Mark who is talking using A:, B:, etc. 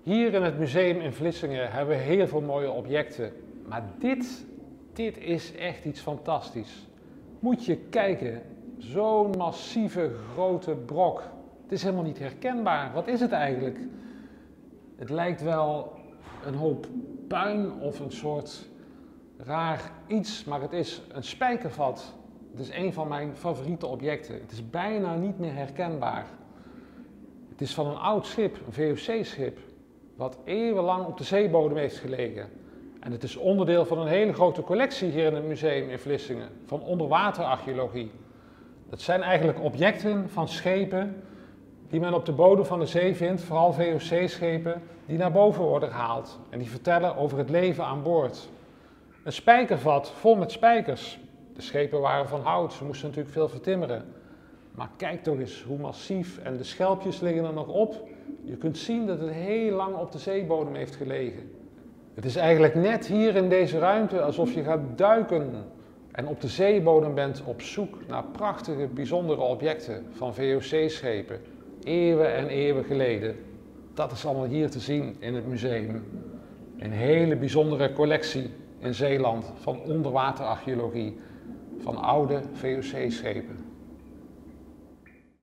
A: Hier in het museum in Vlissingen hebben we heel veel mooie objecten. Maar dit is echt iets fantastisch. Moet je kijken, zo'n massieve grote brok. Het is helemaal niet herkenbaar. Wat is het eigenlijk? Het lijkt wel een hoop puin of een soort raar iets, maar het is een spijkervat. Het is een van mijn favoriete objecten. Het is bijna niet meer herkenbaar. Het is van een oud schip, een VOC-schip, wat eeuwenlang op de zeebodem heeft gelegen. En het is onderdeel van een hele grote collectie hier in het museum in Vlissingen, van onderwaterarcheologie. Dat zijn eigenlijk objecten van schepen die men op de bodem van de zee vindt, vooral VOC-schepen, die naar boven worden gehaald. En die vertellen over het leven aan boord. Een spijkervat vol met spijkers. De schepen waren van hout, ze moesten natuurlijk veel vertimmeren. Maar kijk toch eens hoe massief, en de schelpjes liggen er nog op. Je kunt zien dat het heel lang op de zeebodem heeft gelegen. Het is eigenlijk net hier in deze ruimte alsof je gaat duiken en op de zeebodem bent op zoek naar prachtige, bijzondere objecten van VOC-schepen. Eeuwen en eeuwen geleden. Dat is allemaal hier te zien in het museum. Een hele bijzondere collectie in Zeeland van onderwaterarcheologie, van oude VOC-schepen.